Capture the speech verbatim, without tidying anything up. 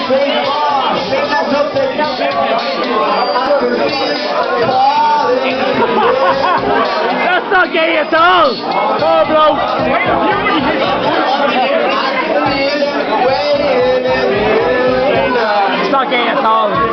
That's not gay at all! Oh, bro! It's not gay at all.